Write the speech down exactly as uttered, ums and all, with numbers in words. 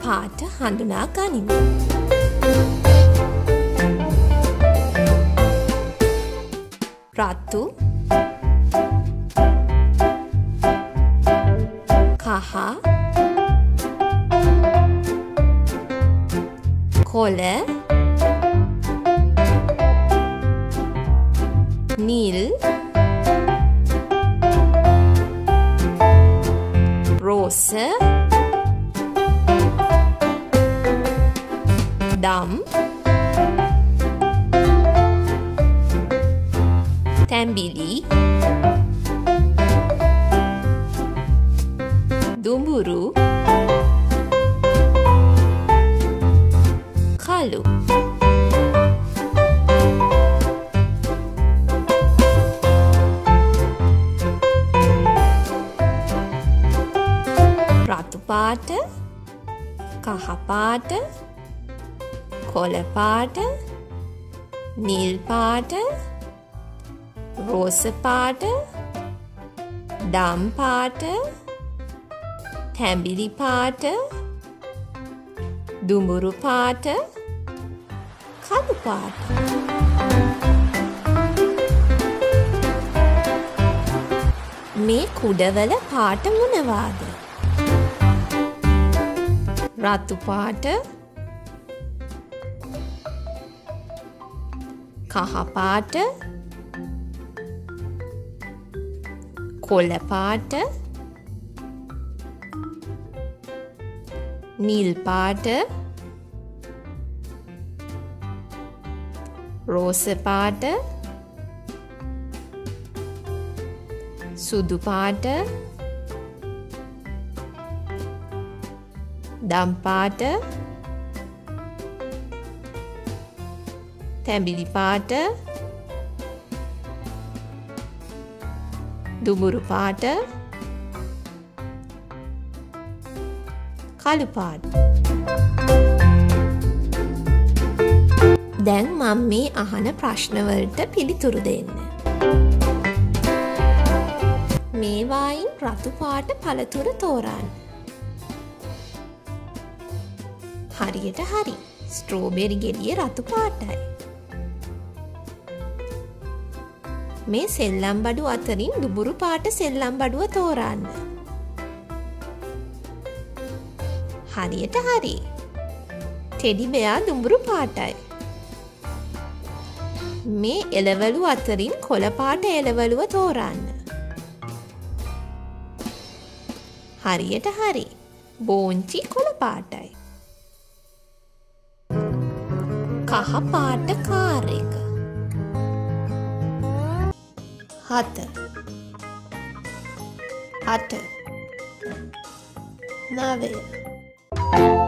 පාට හඳුනා ගනිමු. රතු, කහ, කොළ, නිල්, රෝස, දම්, තැඹිලි, දුඹුරු, කළු. රතු පාට, කහ පාට, කොළ පාට, නිල් පාට, රෝස පාට, දම් පාට, තැඹිලි පාට, දුඹුරු පාට, කළු පාට. මේ කුඩවල පාට මොනවාද? රතු පාට, කහ පාට, කොළ පාට, නිල් පාට, රෝස පාට, සුදු පාට, දම් පාට, තැඹිලි පාට, දුඹුරු පාට, කළු පාට. දැන් මම මේ අහන ප්‍රශ්න වලට පිළිතුරු දෙන්න. මේවායින් රතු පාට පළතුර තෝරන්න. හරියට හරි. ස්ට්‍රෝබෙරි ගෙඩිය රතු පාටයි. මේ සෙල්ලම් බඩු අතරින් දුඹුරු පාට සෙල්ලම් බඩුව තෝරන්න. හරියට හරි. ටෙඩි බෙයා දුඹුරු පාටයි. මේ එළවලු අතරින් කොළ පාට එළවලුව තෝරන්න. හරියට හරි. බෝංචි කොළ පාටයි. කහ පාට කාර් එක. හත, අට, නවය.